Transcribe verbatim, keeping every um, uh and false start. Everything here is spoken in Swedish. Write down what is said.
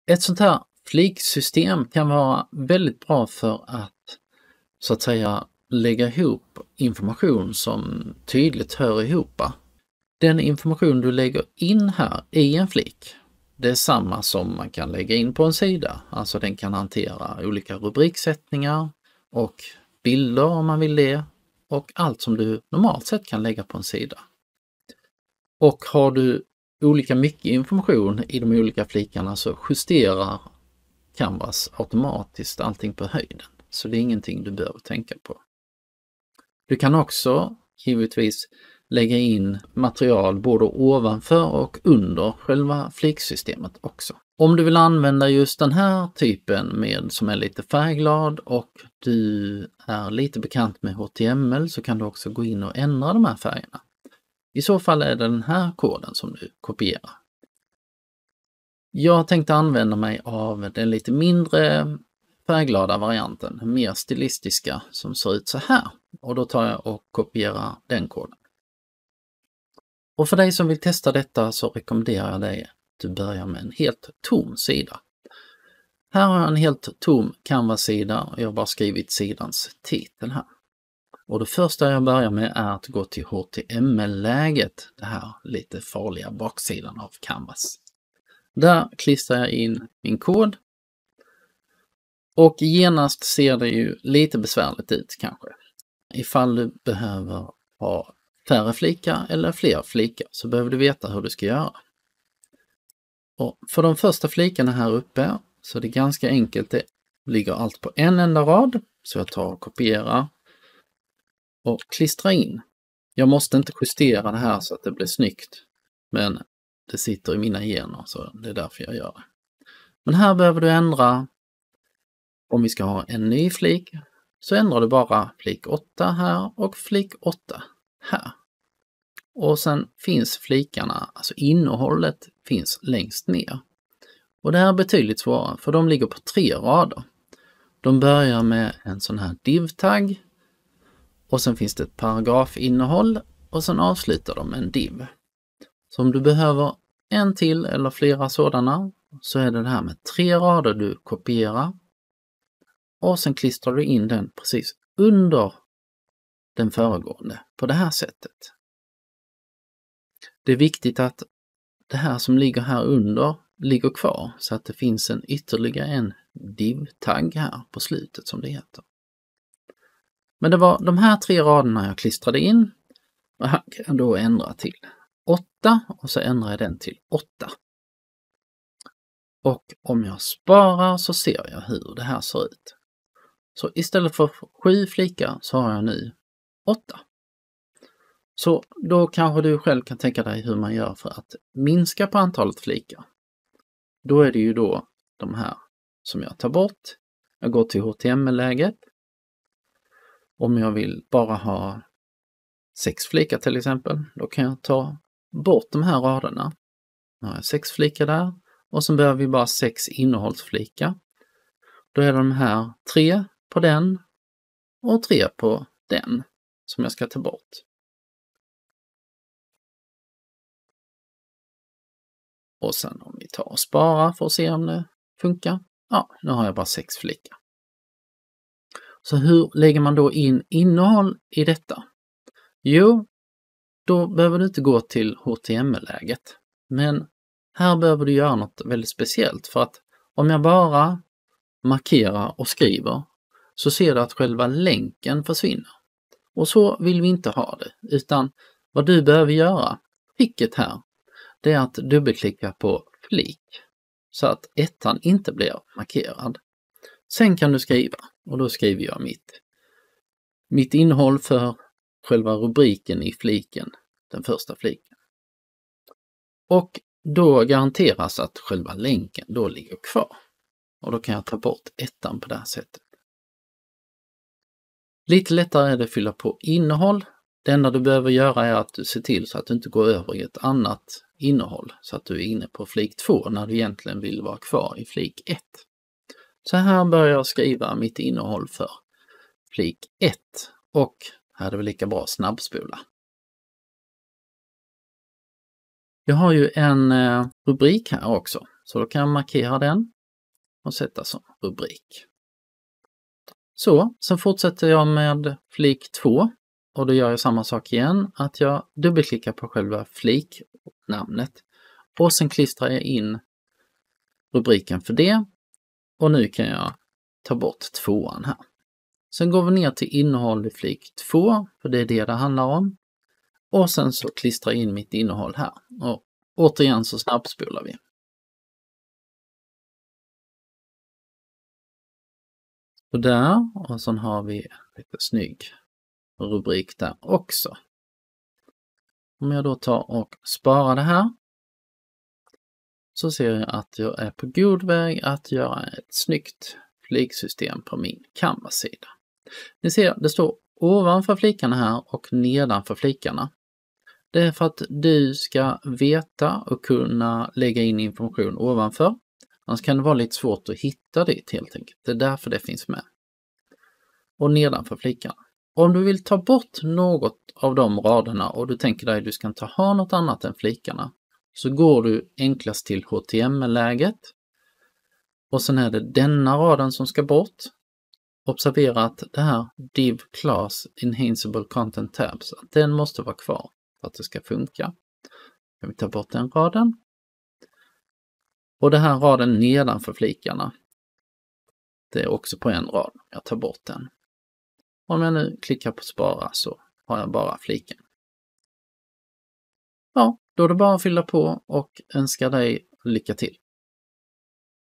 Ett sånt här fliksystem kan vara väldigt bra för att så att säga lägga ihop information som tydligt hör ihop. Den information du lägger in här i en flik, det är samma som man kan lägga in på en sida. Alltså den kan hantera olika rubriksättningar och bilder om man vill det och allt som du normalt sett kan lägga på en sida. Och har du olika mycket information i de olika flikarna så justerar Canvas automatiskt allting på höjden. Så det är ingenting du behöver tänka på. Du kan också givetvis lägga in material både ovanför och under själva fliksystemet också. Om du vill använda just den här typen med som är lite färgglad och du är lite bekant med H T M L så kan du också gå in och ändra de här färgerna. I så fall är det den här koden som du kopierar. Jag tänkte använda mig av den lite mindre färgglada varianten, mer stilistiska som ser ut så här. Och då tar jag och kopierar den koden. Och för dig som vill testa detta så rekommenderar jag dig att du börjar med en helt tom sida. Här har jag en helt tom Canvas-sida och jag har bara skrivit sidans titel här. Och det första jag börjar med är att gå till H T M L-läget, det här lite farliga baksidan av Canvas. Där klistrar jag in min kod. Och genast ser det ju lite besvärligt ut kanske. Ifall du behöver ha färre flikar eller fler flikar så behöver du veta hur du ska göra. Och för de första flikarna här uppe så är det ganska enkelt. Det ligger allt på en enda rad. Så jag tar och kopierar och klistrar in. Jag måste inte justera det här så att det blir snyggt. Men det sitter i mina gener så det är därför jag gör det. Men här behöver du ändra. Om vi ska ha en ny flik så ändrar du bara flik åtta här och flik åtta här. Och sen finns flikarna, alltså innehållet finns längst ner. Och det här är betydligt svårare för de ligger på tre rader. De börjar med en sån här div-tagg och sen finns det ett paragrafinnehåll och sen avslutar de med en div. Så om du behöver en till eller flera sådana så är det det här med tre rader du kopierar. Och sen klistrar du in den precis under den föregående på det här sättet. Det är viktigt att det här som ligger här under ligger kvar så att det finns en ytterligare en div-tagg här på slutet som det heter. Men det var de här tre raderna jag klistrade in och här kan jag då ändra till åtta och så ändrar jag den till åtta. Och om jag sparar så ser jag hur det här ser ut. Så istället för sju flikar så har jag nu åtta. Så då kanske du själv kan tänka dig hur man gör för att minska på antalet flikar. Då är det ju då de här som jag tar bort. Jag går till H T M L-läget. Om jag vill bara ha sex flikar till exempel, då kan jag ta bort de här raderna. Nu har jag sex flikar där och sen behöver vi bara sex innehållsflikar. Då är de här tre på den och tre på den som jag ska ta bort. Och sen om vi tar och sparar för att se om det funkar. Ja, nu har jag bara sex flikar. Så hur lägger man då in innehåll i detta? Jo, då behöver du inte gå till H T M L-läget. Men här behöver du göra något väldigt speciellt för att om jag bara markerar och skriver så ser du att själva länken försvinner. Och så vill vi inte ha det, utan vad du behöver göra, tricket här, det är att dubbelklicka på flik så att ettan inte blir markerad. Sen kan du skriva och då skriver jag mitt, mitt innehåll för själva rubriken i fliken, den första fliken. Och då garanteras att själva länken då ligger kvar. Och då kan jag ta bort ettan på det här sättet. Lite lättare är det att fylla på innehåll. Det enda du behöver göra är att du ser till så att du inte går över i ett annat innehåll. Så att du är inne på flik två när du egentligen vill vara kvar i flik ett. Så här börjar jag skriva mitt innehåll för flik ett. Och här är det väl lika bra snabbspola. Jag har ju en rubrik här också. Så då kan jag markera den. och sätta som rubrik. Så, sen fortsätter jag med flik två och då gör jag samma sak igen, att jag dubbelklickar på själva fliknamnet och sen klistrar jag in rubriken för det och nu kan jag ta bort tvåan här. Sen går vi ner till innehåll i flik två, för det är det det handlar om. Och sen så klistrar jag in mitt innehåll här. Och återigen så snabbspolar vi. Och där, och sen har vi lite snygg rubrik där också. Om jag då tar och sparar det här så ser jag att jag är på god väg att göra ett snyggt fliksystem på min Canvas-sida. Ni ser, det står ovanför flikarna här och nedanför flikarna. Det är för att du ska veta och kunna lägga in information ovanför. Annars kan det vara lite svårt att hitta dit helt enkelt. Det är därför det finns med. Och nedanför flikarna. Om du vill ta bort något av de raderna och du tänker dig att du ska inte ha något annat än flikarna, så går du enklast till H T M L-läget. Och sen är det denna raden som ska bort. Observera att det här div class enhanceable content tabs, att den måste vara kvar för att det ska funka. Kan vi ta bort den raden. Och den här raden nedanför flikarna, det är också på en rad. Jag tar bort den. Om jag nu klickar på spara så har jag bara fliken. Ja, då är det bara att fylla på och önska dig lycka till.